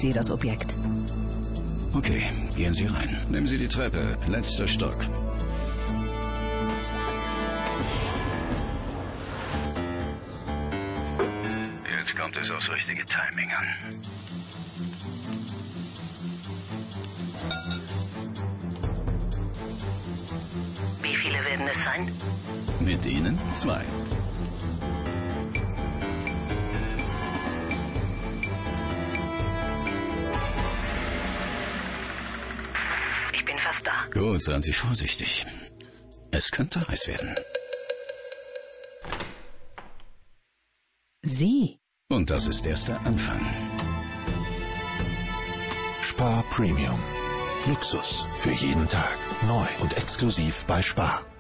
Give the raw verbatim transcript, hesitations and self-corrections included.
sehe das Objekt. Okay, gehen Sie rein. Nehmen Sie die Treppe, letzter Stock. Jetzt kommt es aufs richtige Timing an. Wie viele werden es sein? Mit Ihnen zwei. Ich bin fast da. Gut, seien Sie vorsichtig. Es könnte heiß werden. Sie? Und das ist erst der Anfang. Spar Premium. Luxus für jeden Tag. Neu und exklusiv bei Spar.